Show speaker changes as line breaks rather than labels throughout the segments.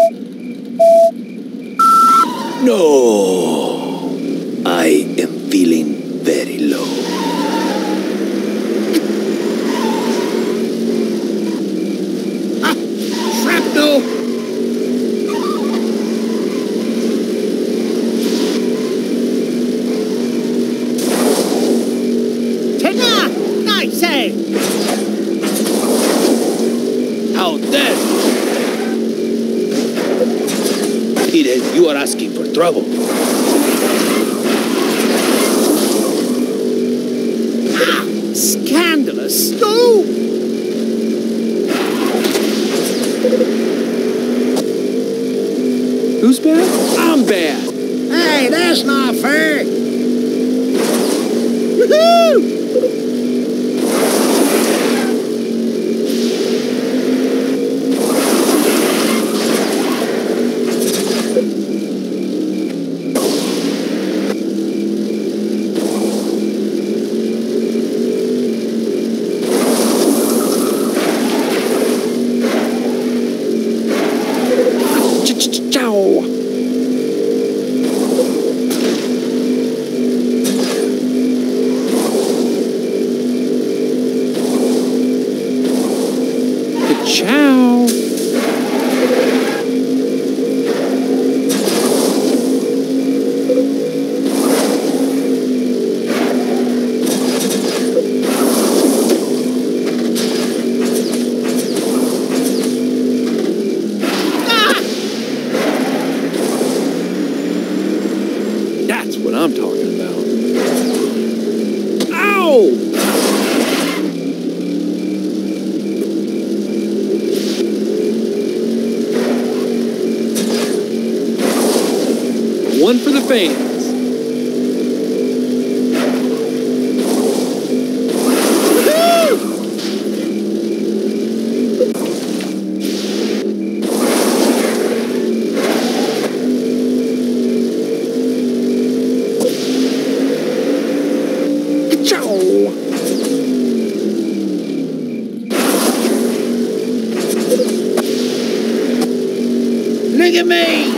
No, I am feeling very low.
Ah, shrapnel! Nice, eh?
How then? Eden, you are asking for trouble.
Ah, scandalous. No!
Who's bad? I'm bad.
Hey, that's not fair. Woohoo!
Ciao. That's what I'm talking about. Ow! One for the fans.
Look at me!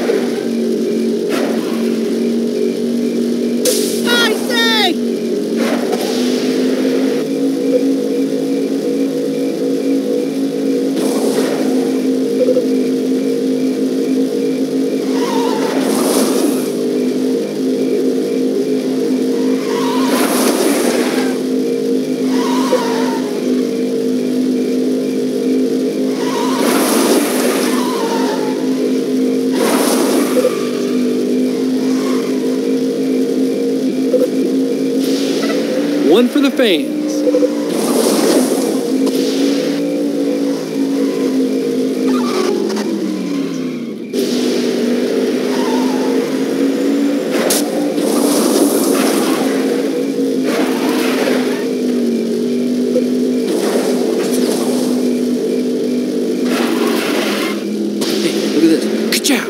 One for the fans. Hey, look at this. Ka-chow.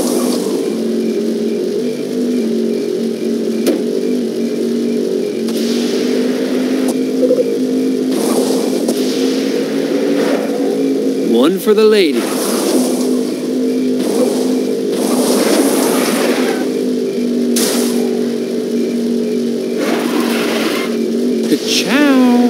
One for the ladies. Ka-chow.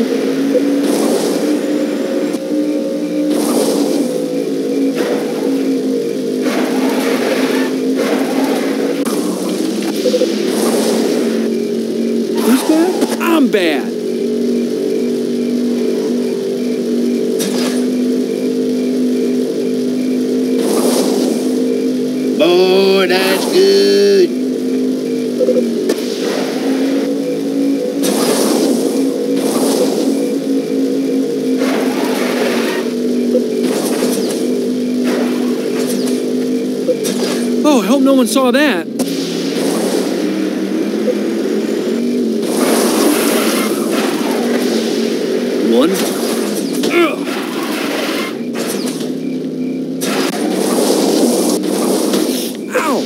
Who's bad? I'm bad.
Oh, that's good.
Oh, I hope no one saw that. One. Ugh. Ow!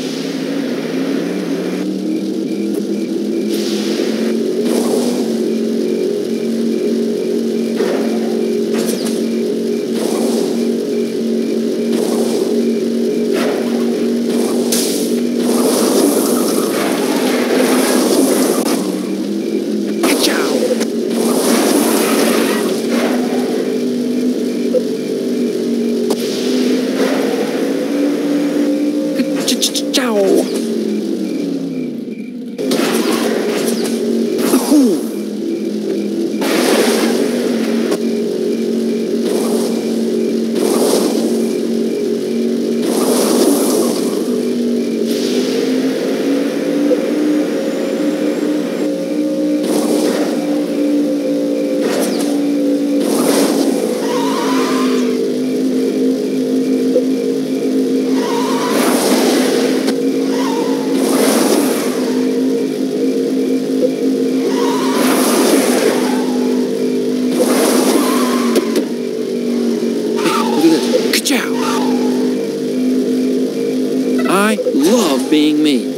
Reach out. I love being me.